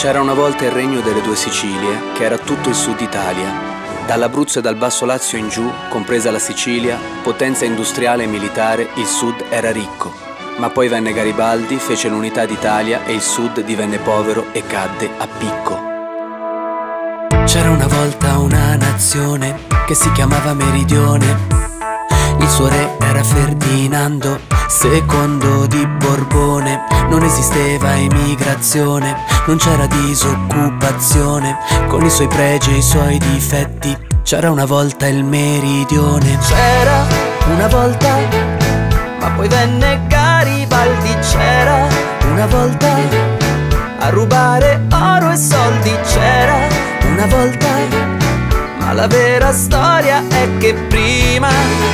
C'era una volta il regno delle due Sicilie, che era tutto il sud Italia. Dall'Abruzzo e dal Basso Lazio in giù, compresa la Sicilia, potenza industriale e militare, il sud era ricco. Ma poi venne Garibaldi, fece l'unità d'Italia e il sud divenne povero e cadde a picco. C'era una volta una nazione che si chiamava Meridione. Il suo re era Ferdinando II di Borbone. Non esisteva emigrazione, non c'era disoccupazione. Con i suoi pregi e i suoi difetti c'era una volta il Meridione. C'era una volta, ma poi venne Garibaldi. C'era una volta a rubare oro e soldi. C'era una volta, ma la vera storia è che prima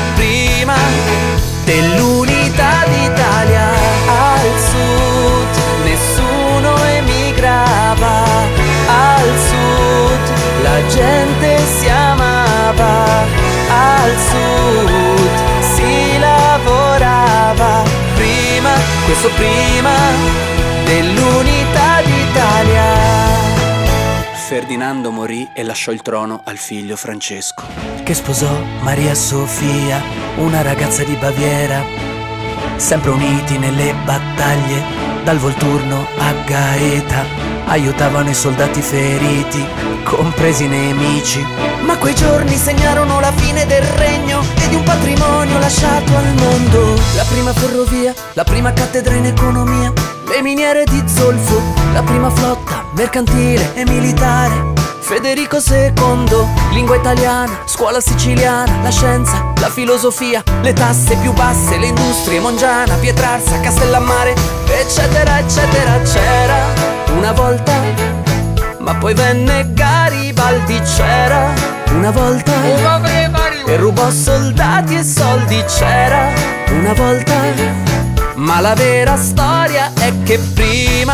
dell'unità d'Italia al sud nessuno emigrava. Al sud la gente si amava. Al sud si lavorava. Questo prima dell'unità d'Italia. Ferdinando morì e lasciò il trono al figlio Francesco, che sposò Maria Sofia, una ragazza di Baviera. Sempre uniti nelle battaglie, dal Volturno a Gaeta, aiutavano i soldati feriti, compresi i nemici. Ma quei giorni segnarono la fine del regno e di un patrimonio lasciato al mondo. La prima ferrovia, la prima cattedra in economia, le miniere di zolfo, la prima flotta mercantile e militare. Federico II, lingua italiana, scuola siciliana, la scienza, la filosofia, le tasse più basse, le industrie, Mongiana, Pietrarsa, Castellammare, eccetera, eccetera. C'era una volta, ma poi venne Garibaldi. C'era una volta e rubò soldati e soldi. C'era una volta, ma la vera storia è che prima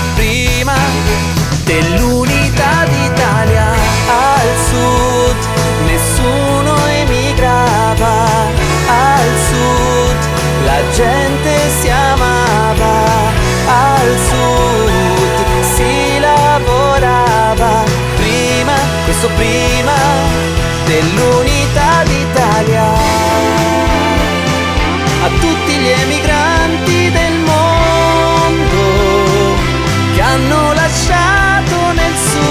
dell'unità d'Italia al sud nessuno emigrava. Al sud la gente si amava. Al sud si lavorava. Questo prima dell'unità d'Italia. A tutti gli emigranti del mondo che hanno lasciato nel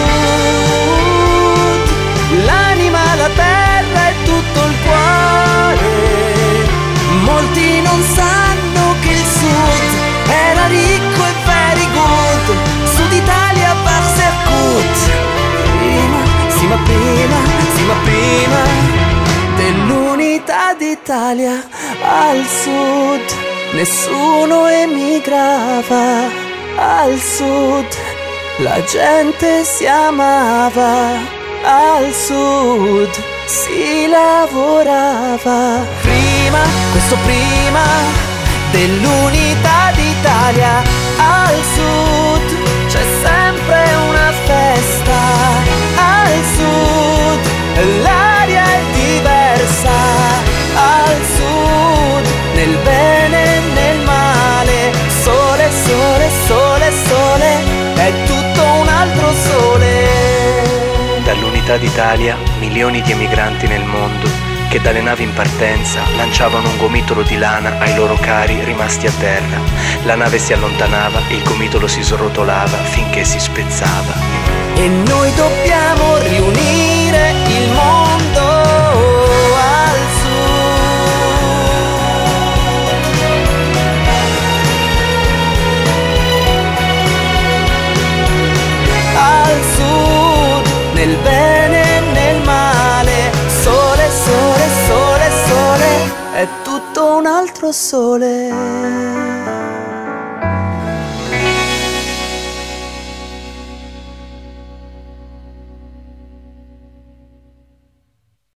sud l'anima, la terra e tutto il cuore. Molti non sanno che il sud era ricco e very good. Sud Italia par Sercut. Prima dell'unità d'Italia al sud nessuno emigrava. Al sud la gente si amava. Al sud si lavorava. Questo prima dell'unità d'Italia al sud c'è sempre una festa. Al sud l'aria è diversa. Al sud nel bene e nel male. Sole, sole, sole, sole, è tutto un altro sole. Dall'unità d'Italia milioni di emigranti nel mondo che dalle navi in partenza lanciavano un gomitolo di lana ai loro cari rimasti a terra. La nave si allontanava e il gomitolo si srotolava finché si spezzava. E noi dobbiamo riunire il mondo al sud. Al sud, nel bene e nel male. Sole, sole, sole, sole, è tutto un altro sole.